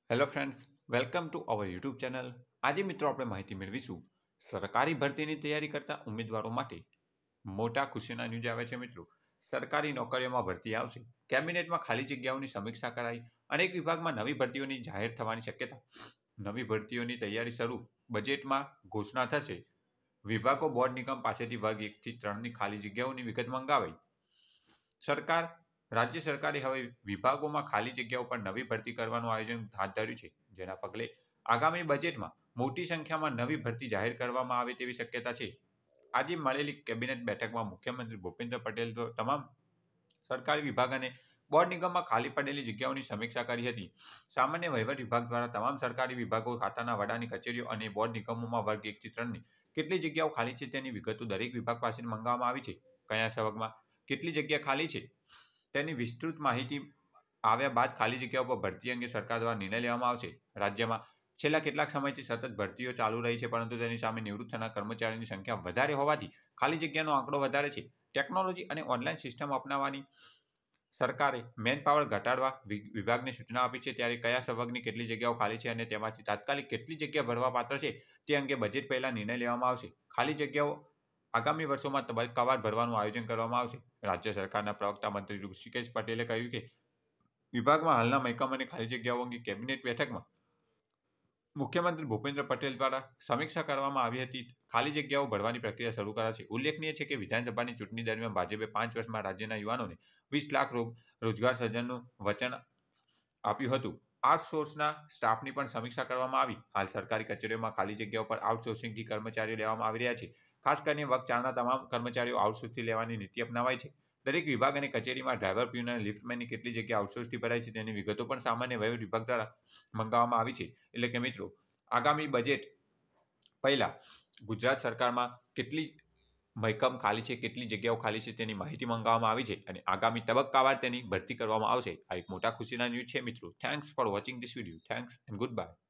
Hello friends, welcome to our YouTube channel. આજે મિત્રો આપણે માહિતી મેળવીશું સરકારી ભરતીની તૈયારી કરતા ઉમેદવારો માટે મોટા ખુશીના ન્યૂઝ આવે છે. મિત્રો, સરકારી નોકરીઓમાં ભરતી આવશે, કેબિનેટમાં ખાલી જગ્યાઓની સમીક્ષા કરાઈ, અનેક વિભાગમાં નવી ભરતીઓની જાહેર થવાની શક્યતા, નવી ભરતીઓની તૈયારી શરૂ, બજેટમાં ઘોષણા થશે, વિભાગો બોર્ડ નિગમ પાસેથી વર્ગ 1 થી 3ની ખાલી જગ્યાઓની વિગત મંગાવાઈ. રાજ્ય સરકારે હવે વિભાગોમાં ખાલી જગ્યાઓ પર નવી ભરતી કરવાનું આયોજન હાથ ધર્યું છે, જેના પગલે આગામી બજેટમાં મોટી સંખ્યામાં નવી ભરતી જાહેર કરવામાં આવે તેવી શક્યતા છે. આજે મળેલી કેબિનેટ બેઠકમાં મુખ્યમંત્રી ભૂપેન્દ્ર પટેલ તમામ સરકારી વિભાગ અને બોર્ડ નિગમમાં ખાલી પડેલી જગ્યાઓની સમીક્ષા કરી હતી. સામાન્ય વહીવટ વિભાગ દ્વારા તમામ સરકારી વિભાગો, ખાતાના વડાની કચેરીઓ અને બોર્ડ નિગમોમાં વર્ગ 1 થી 3ની કેટલી જગ્યાઓ ખાલી છે તેની વિગતો દરેક વિભાગ પાસેથી મંગાવવામાં આવી છે. કયા સંવર્ગમાં કેટલી જગ્યા ખાલી છે તેની વિસ્તૃત માહિતી આવ્યા બાદ ખાલી જગ્યાઓ પર ભરતી અંગે સરકાર દ્વારા નિર્ણય લેવામાં આવશે. રાજ્યમાં છેલ્લા કેટલાક સમયથી સતત ભરતીઓ ચાલુ રહી છે, પરંતુ તેની સામે નિવૃત્ત થનાર કર્મચારીઓની સંખ્યા વધારે હોવાથી ખાલી જગ્યાનો આંકડો વધારે છે. ટેકનોલોજી અને ઓનલાઈન સિસ્ટમ અપનાવવાની સરકારે મેન પાવર ઘટાડવા વિભાગને સૂચના આપી છે. ત્યારે કયા સંવર્ગની કેટલી જગ્યાઓ ખાલી છે અને તેમાંથી તાત્કાલિક કેટલી જગ્યા ભરવા પાત્ર છે તે અંગે બજેટ પહેલા નિર્ણય લેવામાં આવશે. ખાલી જગ્યાઓ આગામી વર્ષોમાં તબક્કાવાર ભરવાનું આયોજન કરવામાં આવશે. રાજ્ય સરકારના પ્રવક્તા મંત્રી ઋષિકેશ પટેલે કહ્યું કે વિભાગમાં હાલના મહેકમ અને ખાલી જગ્યાઓ અંગે કેબિનેટ બેઠકમાં મુખ્યમંત્રી ભૂપેન્દ્ર પટેલ દ્વારા સમીક્ષા કરવામાં આવી હતી. ખાલી જગ્યાઓ ભરવાની પ્રક્રિયા શરૂ કરાશે. ઉલ્લેખનીય છે કે વિધાનસભાની ચૂંટણી દરમિયાન ભાજપે 5 વર્ષમાં રાજ્યના યુવાનોને 20 લાખ રોજગાર સર્જનનું વચન આપ્યું હતું. આઉટસોર્સના સ્ટાફની પણ સમીક્ષા કરવામાં આવી. હાલ સરકારી કચેરીઓમાં ખાલી જગ્યાઓ પર આઉટસોર્સિંગથી કર્મચારીઓ લેવામાં આવી રહ્યા છે. ખાસ કરીને વર્ગ 4ના તમામ કર્મચારીઓ આઉટસોર્સથી લેવાની નીતિ અપનાવાઈ છે. દરેક વિભાગ અને કચેરીમાં ડ્રાઈવર, પ્યુન અને લિફ્ટમેનની કેટલી જગ્યા આઉટસોર્સથી ભરાઈ છે તેની વિગતો પણ સામાન્ય વહીવટ વિભાગ દ્વારા મંગાવવામાં આવી છે. એટલે કે મિત્રો, આગામી બજેટ પહેલા ગુજરાત સરકારમાં કેટલી મહેકમ ખાલી છે, કેટલી જગ્યાઓ ખાલી છે તેની માહિતી મંગાવવામાં આવી છે અને આગામી તબક્કાવાર તેની ભરતી કરવામાં આવશે. આ એક મોટા ખુશીના ન્યૂઝ છે મિત્રો. Thanks for watching this video. Thanks and good bye.